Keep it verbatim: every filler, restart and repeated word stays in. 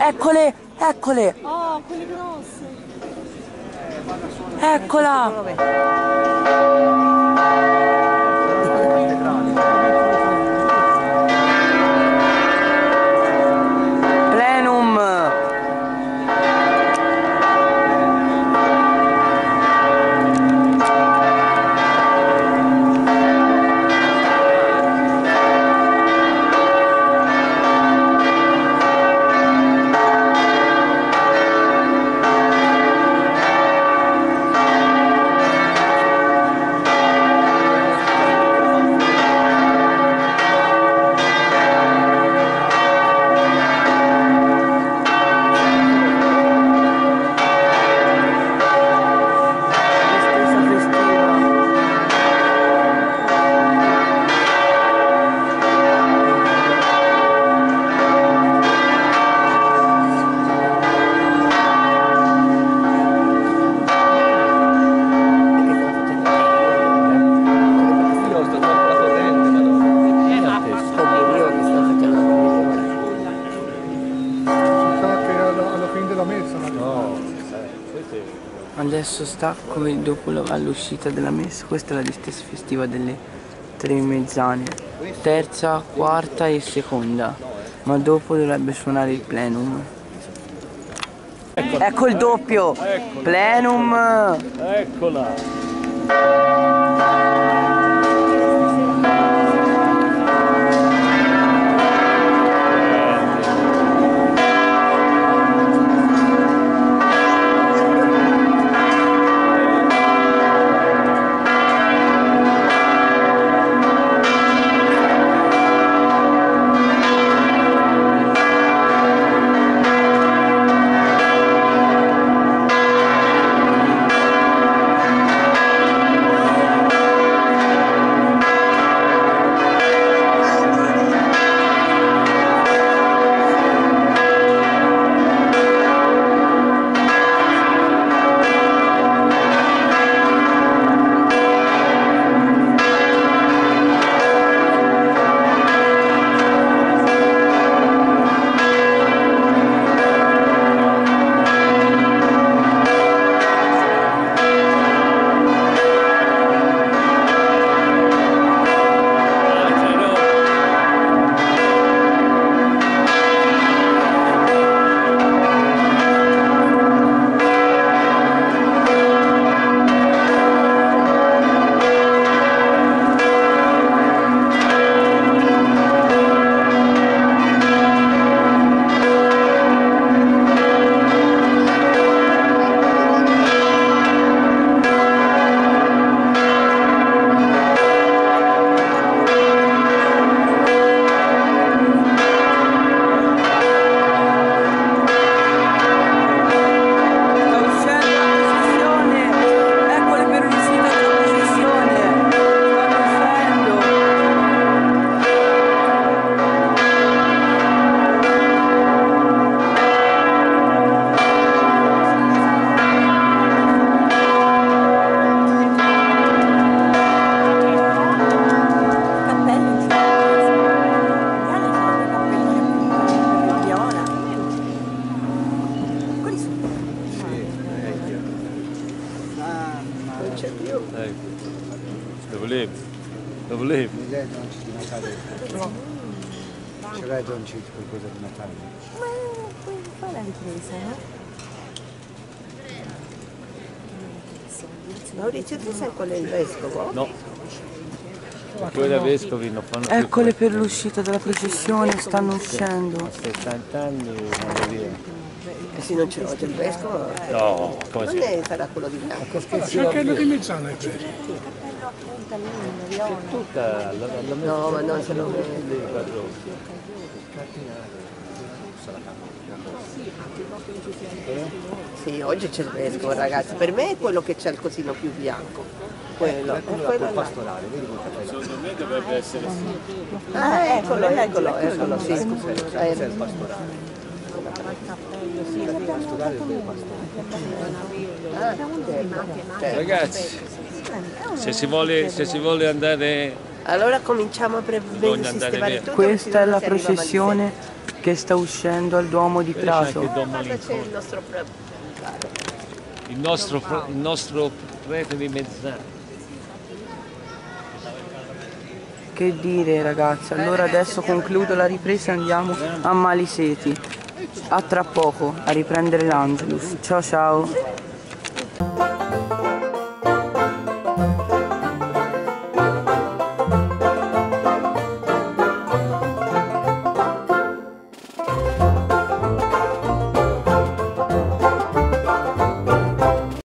Eccole, eccole! Oh, quelle grosse! Eccola! Adesso sta come dopo all'uscita della messa. Questa è la distanza festiva delle tre mezzane, terza, quarta e seconda, ma dopo dovrebbe suonare il plenum. Eccola. Ecco il doppio, eccola. Plenum, eccola. Lo volevo, lo volevo. Lei non ci di Natale. Ce l'hai Don Cito qualcosa di Natale? Ma puoi fare la ripresa, no? Maurizio, tu sai qual è il vescovo? No. Poi da vescovi non fanno più. Eccole per l'uscita della processione, stanno uscendo. A settanta anni vanno via. Eh sì, non ce l'ho il vescovo. No, come si? Non ne sarà quello di bianco. C'è quello di Mezzana è questo. C'è tutta la, la No, ma non se lo vede. Sì, oggi c'è il vescovo, ragazzi. Per me è quello che c'è il cosino più bianco. Quello, è quello là. Pastorale, vedi come Secondo me dovrebbe essere sì. Ah, eccolo, eccolo, eccolo, sì. c'è il pastorale. Il pastorale è il pastorale. Ragazzi, se si vuole, se si vuole andare. Allora cominciamo a pre- Bisogna andare sistemare via. tutto. Questa è la processione che sta uscendo al Duomo di C'è anche Prato. Don Guarda, c'è il Malincontro, nostro pre- il nostro, pre- il nostro prete di Mezzana. Che dire ragazzi, allora adesso concludo la ripresa e andiamo a Maliseti. A tra poco, a riprendere l'Angelus. Ciao ciao.